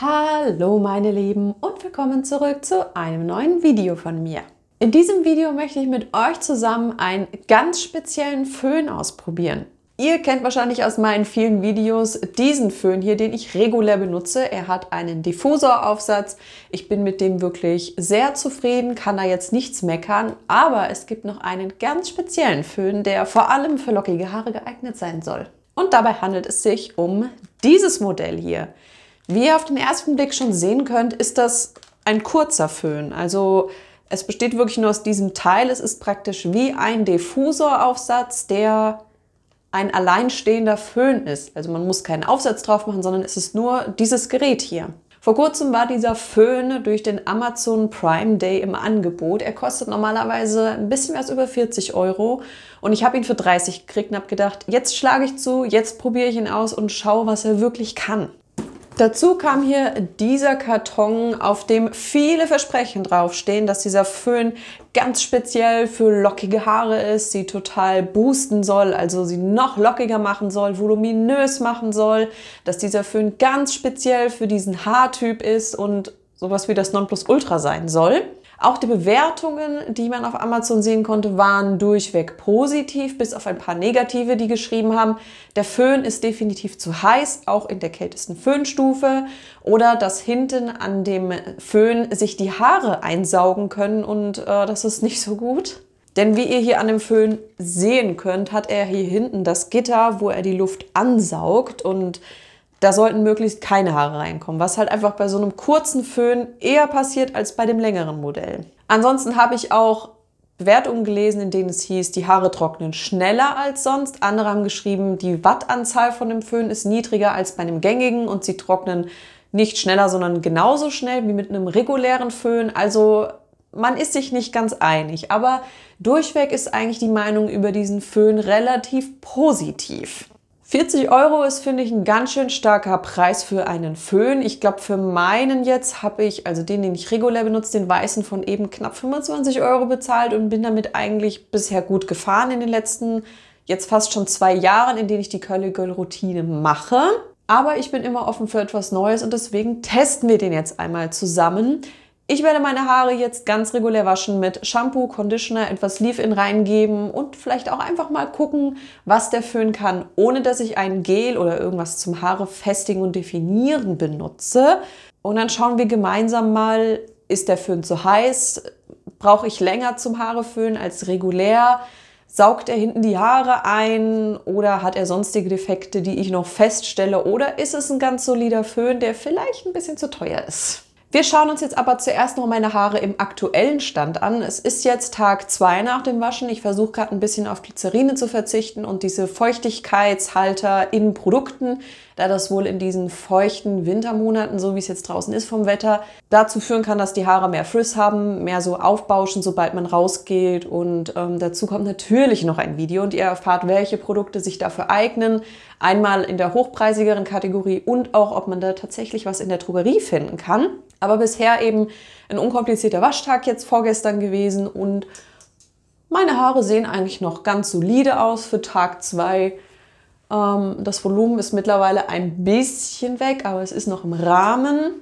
Hallo meine Lieben und willkommen zurück zu einem neuen Video von mir. In diesem Video möchte ich mit euch zusammen einen ganz speziellen Föhn ausprobieren. Ihr kennt wahrscheinlich aus meinen vielen Videos diesen Föhn hier, den ich regulär benutze. Er hat einen Diffusoraufsatz. Ich bin mit dem wirklich sehr zufrieden, kann da jetzt nichts meckern. Aber es gibt noch einen ganz speziellen Föhn, der vor allem für lockige Haare geeignet sein soll. Und dabei handelt es sich um dieses Modell hier. Wie ihr auf den ersten Blick schon sehen könnt, ist das ein kurzer Föhn. Also es besteht wirklich nur aus diesem Teil. Es ist praktisch wie ein Diffusoraufsatz, der ein alleinstehender Föhn ist. Also man muss keinen Aufsatz drauf machen, sondern es ist nur dieses Gerät hier. Vor kurzem war dieser Föhn durch den Amazon Prime Day im Angebot. Er kostet normalerweise ein bisschen mehr als über 40 € und ich habe ihn für 30 gekriegt und habe gedacht, jetzt schlage ich zu, jetzt probiere ich ihn aus und schaue, was er wirklich kann. Dazu kam hier dieser Karton, auf dem viele Versprechen draufstehen, dass dieser Föhn ganz speziell für lockige Haare ist, sie total boosten soll, also sie noch lockiger machen soll, voluminös machen soll, dass dieser Föhn ganz speziell für diesen Haartyp ist und sowas wie das Nonplusultra sein soll. Auch die Bewertungen, die man auf Amazon sehen konnte, waren durchweg positiv, bis auf ein paar negative, die geschrieben haben, der Föhn ist definitiv zu heiß, auch in der kältesten Föhnstufe, oder dass hinten an dem Föhn sich die Haare einsaugen können und das ist nicht so gut. Denn wie ihr hier an dem Föhn sehen könnt, hat er hier hinten das Gitter, wo er die Luft ansaugt, und da sollten möglichst keine Haare reinkommen, was halt einfach bei so einem kurzen Föhn eher passiert als bei dem längeren Modell. Ansonsten habe ich auch Bewertungen gelesen, in denen es hieß, die Haare trocknen schneller als sonst. Andere haben geschrieben, die Wattanzahl von dem Föhn ist niedriger als bei einem gängigen und sie trocknen nicht schneller, sondern genauso schnell wie mit einem regulären Föhn. Also man ist sich nicht ganz einig, aber durchweg ist eigentlich die Meinung über diesen Föhn relativ positiv. 40 € ist, finde ich, ein ganz schön starker Preis für einen Föhn. Ich glaube, für meinen jetzt habe ich, also den ich regulär benutze, den weißen von eben knapp 25 € bezahlt und bin damit eigentlich bisher gut gefahren in den letzten, jetzt fast schon 2 Jahren, in denen ich die Curly Girl Routine mache. Aber ich bin immer offen für etwas Neues und deswegen testen wir den jetzt einmal zusammen. Ich werde meine Haare jetzt ganz regulär waschen mit Shampoo, Conditioner, etwas Leave-In reingeben und vielleicht auch einfach mal gucken, was der Föhn kann, ohne dass ich ein Gel oder irgendwas zum Haare festigen und definieren benutze. Und dann schauen wir gemeinsam mal, ist der Föhn zu heiß? Brauche ich länger zum Haareföhn als regulär? Saugt er hinten die Haare ein oder hat er sonstige Defekte, die ich noch feststelle? Oder ist es ein ganz solider Föhn, der vielleicht ein bisschen zu teuer ist? Wir schauen uns jetzt aber zuerst noch meine Haare im aktuellen Stand an. Es ist jetzt Tag 2 nach dem Waschen. Ich versuche gerade ein bisschen auf Glycerine zu verzichten und diese Feuchtigkeitshalter in Produkten, da das wohl in diesen feuchten Wintermonaten, so wie es jetzt draußen ist vom Wetter, dazu führen kann, dass die Haare mehr Friss haben, mehr so aufbauschen, sobald man rausgeht. Und dazu kommt natürlich noch ein Video und ihr erfahrt, welche Produkte sich dafür eignen. Einmal in der hochpreisigeren Kategorie und auch, ob man da tatsächlich was in der Drogerie finden kann. Aber bisher eben ein unkomplizierter Waschtag jetzt vorgestern gewesen und meine Haare sehen eigentlich noch ganz solide aus für Tag 2. Das Volumen ist mittlerweile ein bisschen weg, aber es ist noch im Rahmen.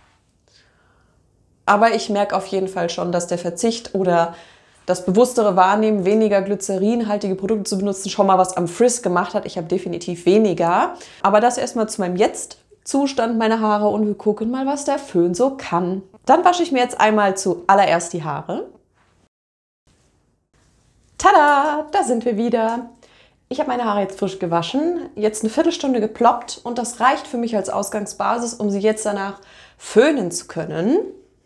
Aber ich merke auf jeden Fall schon, dass der Verzicht oder das bewusstere Wahrnehmen, weniger glycerinhaltige Produkte zu benutzen, schon mal was am Frizz gemacht hat. Ich habe definitiv weniger. Aber das erstmal zu meinem Jetzt-Zustand meiner Haare und wir gucken mal, was der Föhn so kann. Dann wasche ich mir jetzt einmal zuallererst die Haare. Tada, da sind wir wieder. Ich habe meine Haare jetzt frisch gewaschen, jetzt eine Viertelstunde geploppt und das reicht für mich als Ausgangsbasis, um sie jetzt danach föhnen zu können.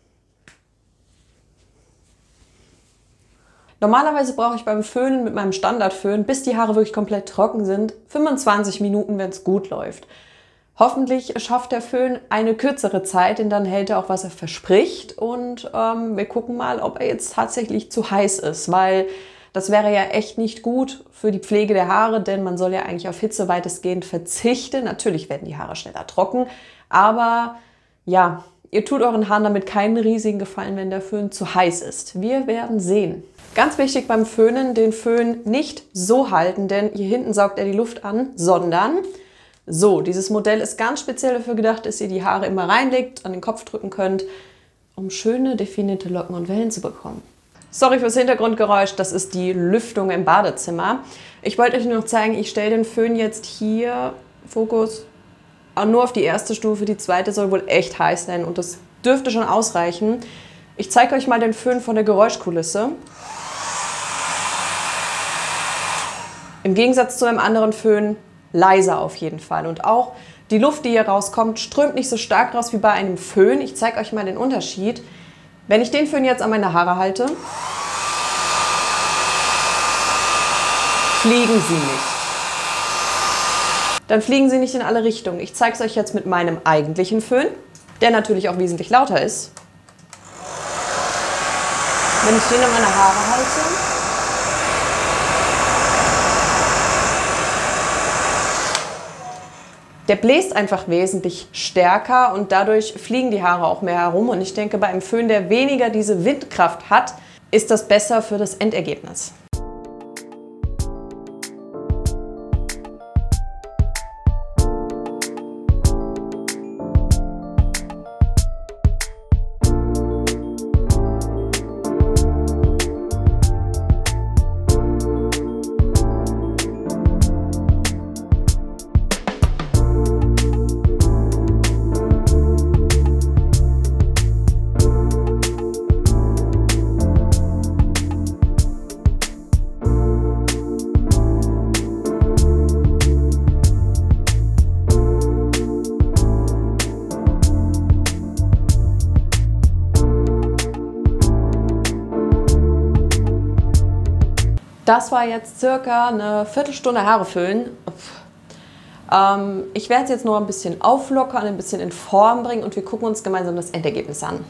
Normalerweise brauche ich beim Föhnen mit meinem Standardföhn, bis die Haare wirklich komplett trocken sind, 25 Minuten, wenn es gut läuft. Hoffentlich schafft der Föhn eine kürzere Zeit, denn dann hält er auch, was er verspricht. Und wir gucken mal, ob er jetzt tatsächlich zu heiß ist, weil das wäre ja echt nicht gut für die Pflege der Haare, denn man soll ja eigentlich auf Hitze weitestgehend verzichten. Natürlich werden die Haare schneller trocken, aber ja, ihr tut euren Haaren damit keinen riesigen Gefallen, wenn der Föhn zu heiß ist. Wir werden sehen. Ganz wichtig beim Föhnen, den Föhn nicht so halten, denn hier hinten saugt er die Luft an, sondern So, dieses Modell ist ganz speziell dafür gedacht, dass ihr die Haare immer reinlegt, an den Kopf drücken könnt, um schöne, definierte Locken und Wellen zu bekommen. Sorry fürs Hintergrundgeräusch, das ist die Lüftung im Badezimmer. Ich wollte euch nur noch zeigen, ich stelle den Föhn jetzt hier, Fokus, nur auf die erste Stufe. Die zweite soll wohl echt heiß sein und das dürfte schon ausreichen. Ich zeige euch mal den Föhn von der Geräuschkulisse. Im Gegensatz zu einem anderen Föhn leiser auf jeden Fall. Und auch die Luft, die hier rauskommt, strömt nicht so stark raus wie bei einem Föhn. Ich zeige euch mal den Unterschied. Wenn ich den Föhn jetzt an meine Haare halte, fliegen sie nicht. Dann fliegen sie nicht in alle Richtungen. Ich zeige es euch jetzt mit meinem eigentlichen Föhn, der natürlich auch wesentlich lauter ist. Wenn ich den an meine Haare halte, der bläst einfach wesentlich stärker und dadurch fliegen die Haare auch mehr herum. Und ich denke, bei einem Föhn, der weniger diese Windkraft hat, ist das besser für das Endergebnis. Das war jetzt circa eine Viertelstunde Haare föhnen. Ich werde es jetzt noch ein bisschen auflockern, ein bisschen in Form bringen und wir gucken uns gemeinsam das Endergebnis an.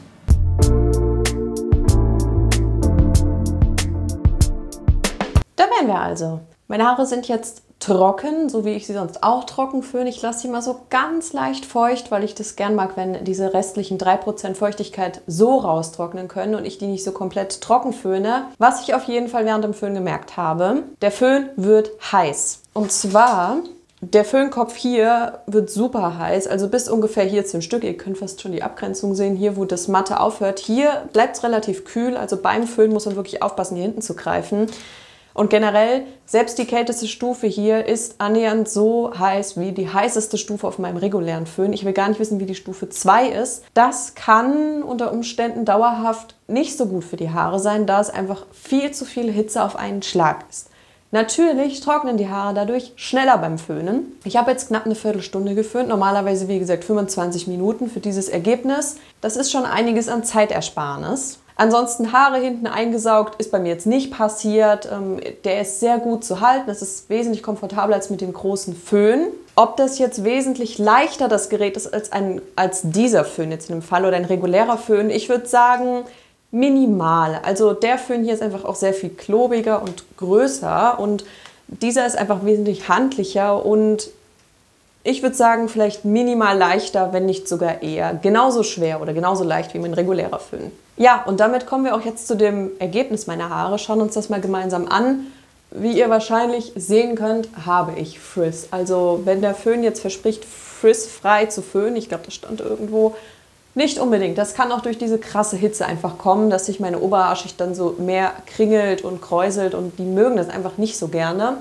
Da wären wir also. Meine Haare sind jetzt trocken, so wie ich sie sonst auch trocken föhne. Ich lasse sie mal so ganz leicht feucht, weil ich das gern mag, wenn diese restlichen 3% Feuchtigkeit so raustrocknen können und ich die nicht so komplett trocken föhne. Was ich auf jeden Fall während dem Föhn gemerkt habe, der Föhn wird heiß. Und zwar, der Föhnkopf hier wird super heiß, also bis ungefähr hier zum Stück. Ihr könnt fast schon die Abgrenzung sehen, hier wo das Matte aufhört. Hier bleibt es relativ kühl, also beim Föhn muss man wirklich aufpassen, hier hinten zu greifen. Und generell, selbst die kälteste Stufe hier ist annähernd so heiß wie die heißeste Stufe auf meinem regulären Föhn. Ich will gar nicht wissen, wie die Stufe 2 ist. Das kann unter Umständen dauerhaft nicht so gut für die Haare sein, da es einfach viel zu viel Hitze auf einen Schlag ist. Natürlich trocknen die Haare dadurch schneller beim Föhnen. Ich habe jetzt knapp eine Viertelstunde geföhnt, normalerweise wie gesagt 25 Minuten für dieses Ergebnis. Das ist schon einiges an Zeitersparnis. Ansonsten Haare hinten eingesaugt ist bei mir jetzt nicht passiert. Der ist sehr gut zu halten. Das ist wesentlich komfortabler als mit dem großen Föhn. Ob das jetzt wesentlich leichter das Gerät ist als dieser Föhn jetzt in dem Fall oder ein regulärer Föhn, ich würde sagen minimal. Also der Föhn hier ist einfach auch sehr viel klobiger und größer und dieser ist einfach wesentlich handlicher und ich würde sagen vielleicht minimal leichter, wenn nicht sogar eher genauso schwer oder genauso leicht wie mein regulärer Föhn. Ja, und damit kommen wir auch jetzt zu dem Ergebnis meiner Haare. Schauen uns das mal gemeinsam an. Wie ihr wahrscheinlich sehen könnt, habe ich Frizz. Also wenn der Föhn jetzt verspricht, frizzfrei zu föhnen, ich glaube, das stand irgendwo, nicht unbedingt. Das kann auch durch diese krasse Hitze einfach kommen, dass sich meine Oberhaarschicht dann so mehr kringelt und kräuselt und die mögen das einfach nicht so gerne.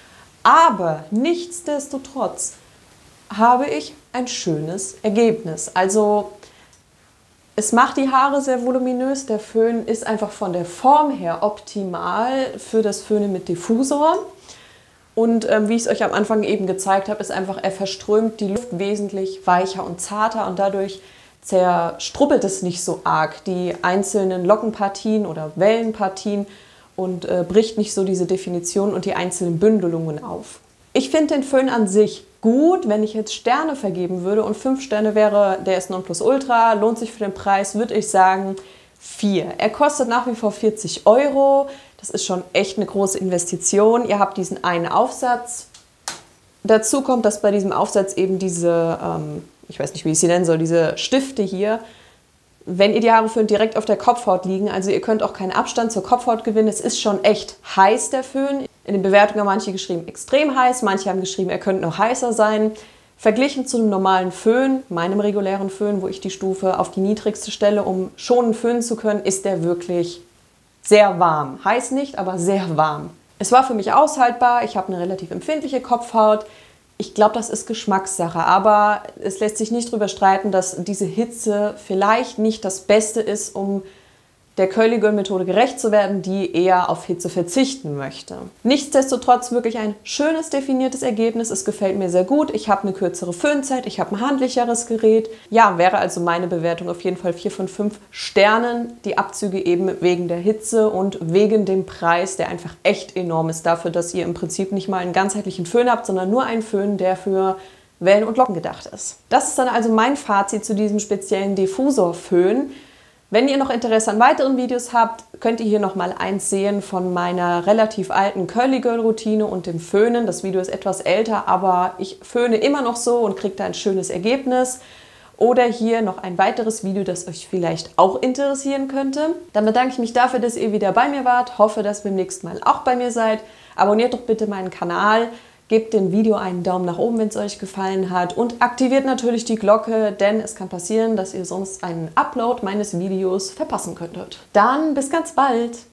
Aber nichtsdestotrotz habe ich ein schönes Ergebnis. Also es macht die Haare sehr voluminös. Der Föhn ist einfach von der Form her optimal für das Föhnen mit Diffusor. Und wie ich es euch am Anfang eben gezeigt habe, ist einfach, er verströmt die Luft wesentlich weicher und zarter und dadurch zerstruppelt es nicht so arg die einzelnen Lockenpartien oder Wellenpartien und bricht nicht so diese Definition und die einzelnen Bündelungen auf. Ich finde den Föhn an sich gut. Wenn ich jetzt Sterne vergeben würde und 5 Sterne wäre, der ist Nonplusultra, lohnt sich für den Preis, würde ich sagen 4. Er kostet nach wie vor 40 €. Das ist schon echt eine große Investition. Ihr habt diesen einen Aufsatz. Dazu kommt, dass bei diesem Aufsatz eben diese, ich weiß nicht, wie ich sie nennen soll, diese Stifte hier, wenn ihr die Haare föhnt, direkt auf der Kopfhaut liegen. Also ihr könnt auch keinen Abstand zur Kopfhaut gewinnen. Es ist schon echt heiß, der Föhn. In den Bewertungen haben manche geschrieben, extrem heiß. Manche haben geschrieben, er könnte noch heißer sein. Verglichen zu einem normalen Föhn, meinem regulären Föhn, wo ich die Stufe auf die niedrigste stelle, um schonend föhnen zu können, ist der wirklich sehr warm. Heiß nicht, aber sehr warm. Es war für mich aushaltbar. Ich habe eine relativ empfindliche Kopfhaut. Ich glaube, das ist Geschmackssache, aber es lässt sich nicht darüber streiten, dass diese Hitze vielleicht nicht das Beste ist, um der Curly Girl Methode gerecht zu werden, die eher auf Hitze verzichten möchte. Nichtsdestotrotz wirklich ein schönes, definiertes Ergebnis. Es gefällt mir sehr gut. Ich habe eine kürzere Föhnzeit, ich habe ein handlicheres Gerät. Ja, wäre also meine Bewertung auf jeden Fall 4 von 5 Sternen. Die Abzüge eben wegen der Hitze und wegen dem Preis, der einfach echt enorm ist dafür, dass ihr im Prinzip nicht mal einen ganzheitlichen Föhn habt, sondern nur einen Föhn, der für Wellen und Locken gedacht ist. Das ist dann also mein Fazit zu diesem speziellen Diffusor-Föhn. Wenn ihr noch Interesse an weiteren Videos habt, könnt ihr hier nochmal eins sehen von meiner relativ alten Curly Girl Routine und dem Föhnen. Das Video ist etwas älter, aber ich föhne immer noch so und kriege da ein schönes Ergebnis. Oder hier noch ein weiteres Video, das euch vielleicht auch interessieren könnte. Dann bedanke ich mich dafür, dass ihr wieder bei mir wart. Hoffe, dass ihr beim nächsten Mal auch bei mir seid. Abonniert doch bitte meinen Kanal. Gebt dem Video einen Daumen nach oben, wenn es euch gefallen hat und aktiviert natürlich die Glocke, denn es kann passieren, dass ihr sonst einen Upload meines Videos verpassen könntet. Dann bis ganz bald!